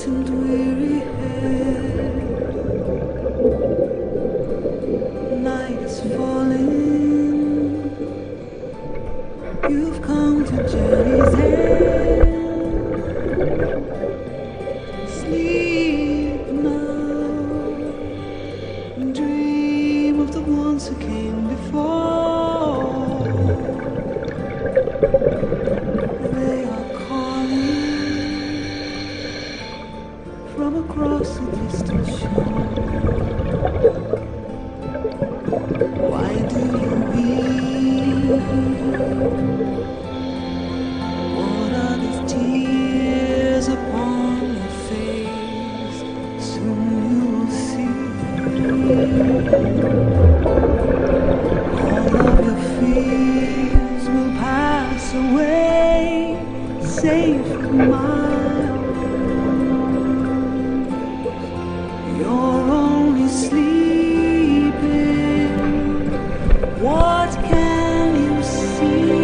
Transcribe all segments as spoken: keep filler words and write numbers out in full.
and weary head. Night is falling. You've come to Journey's End. Sleep now and dream of the ones who came before. They are calling from across the distant shore. Why do you weep? What are these tears upon your face? Soon you will see. All of your fears will pass away, safe in my arms. You're only sleeping. What can you see?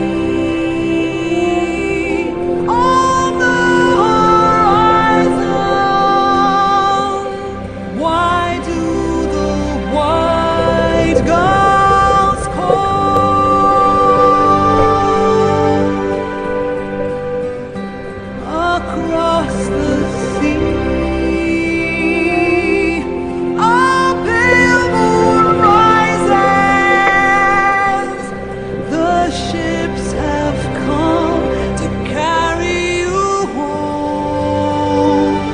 On the horizon. Why do the white gulls call across the sea? A pale moon rises. The ships have come to carry you home.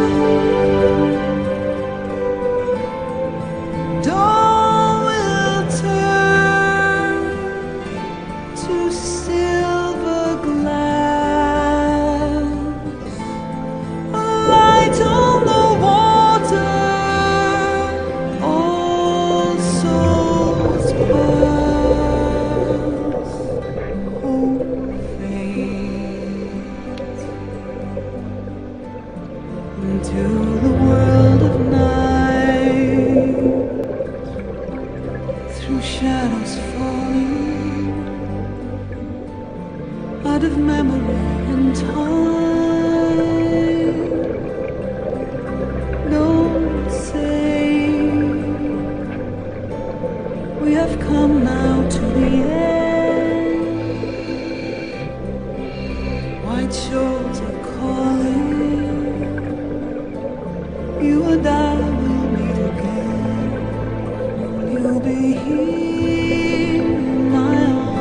Dawn will turn to silver glass. A light on the water, all souls pass. Hope fades into the world of night, through shadows falling out of memory and time. Don't say we have come now to the end. White shores are calling. You and I will meet again. You'll be here in my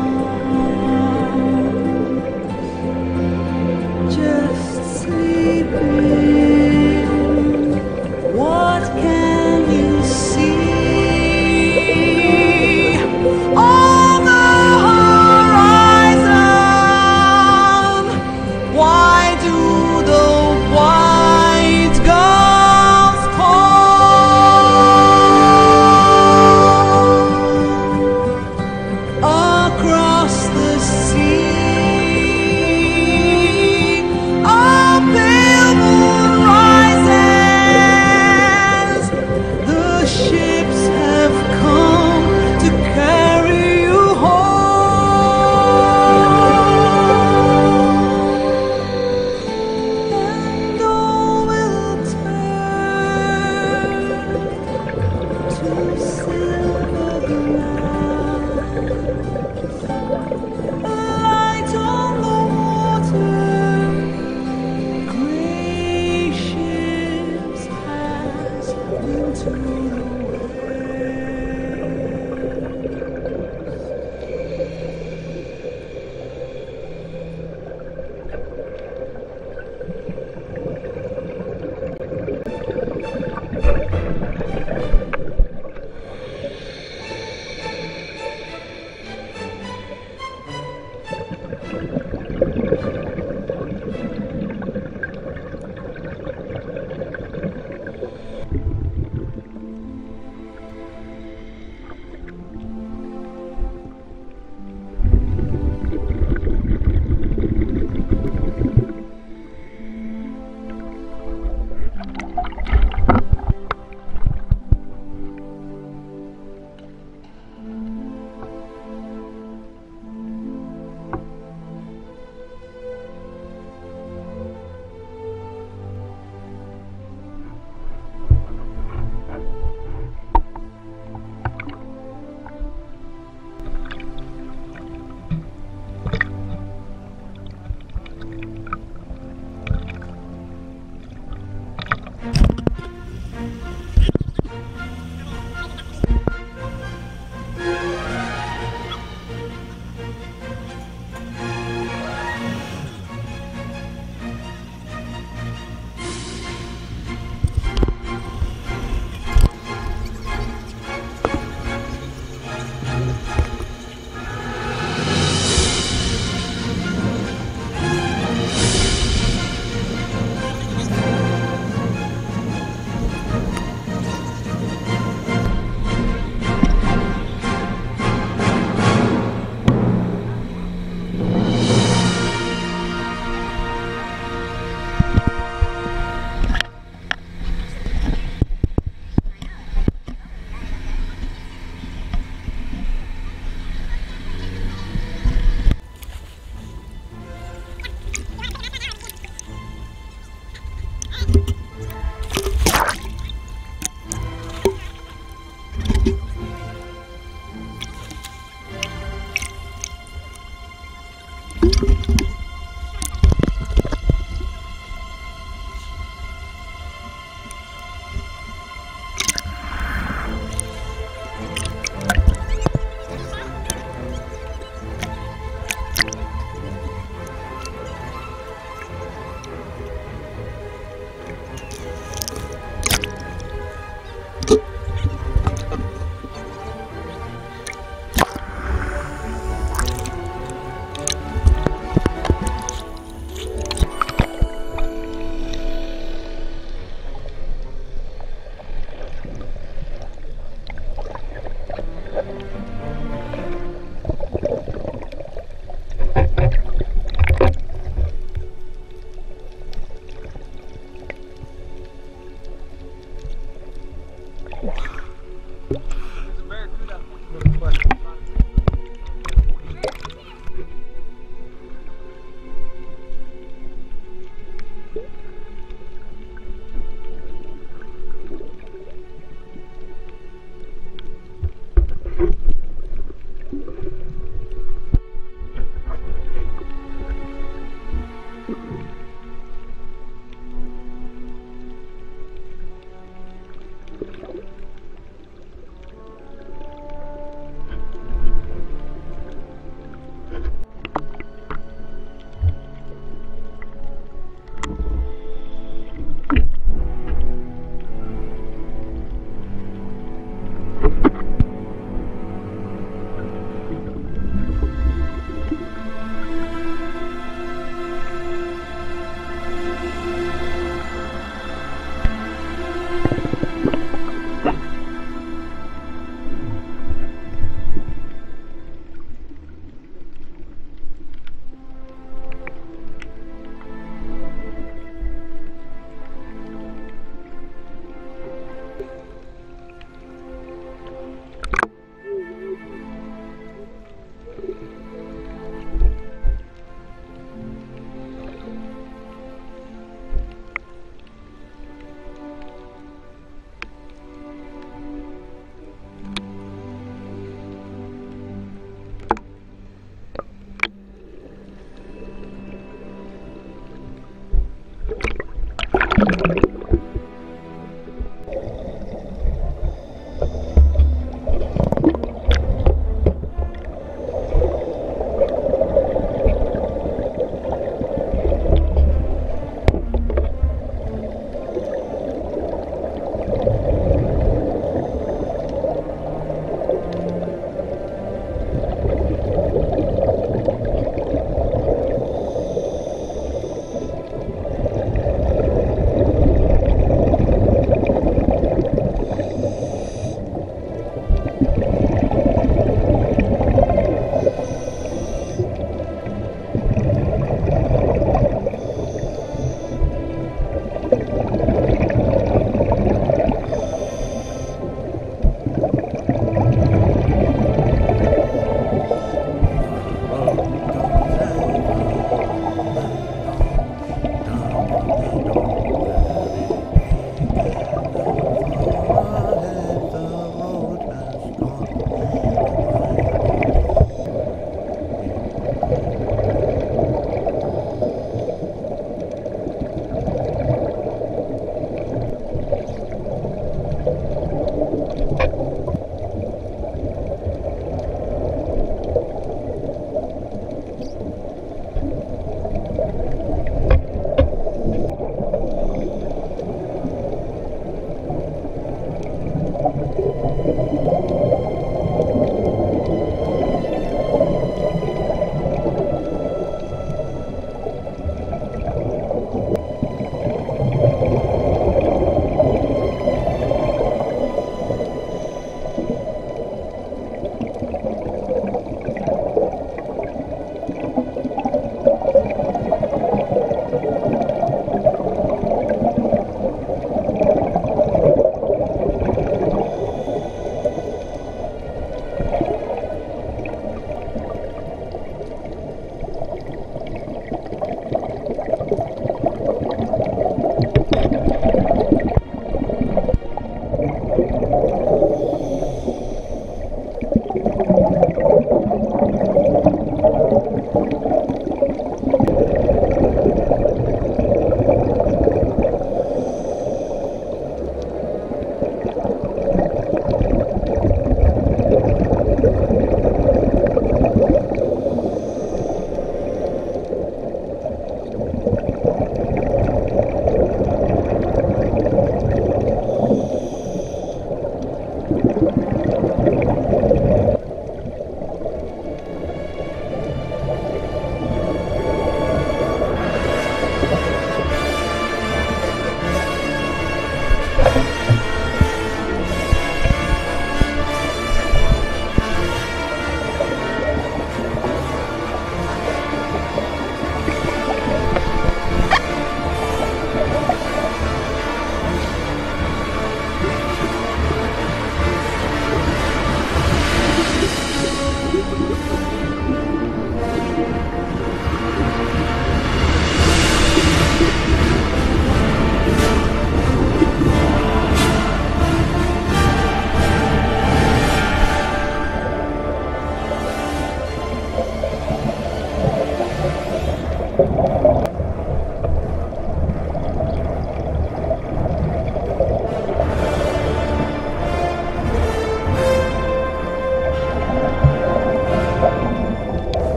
arms, just sleeping. What can you see? On the horizon. Why do the white gulls call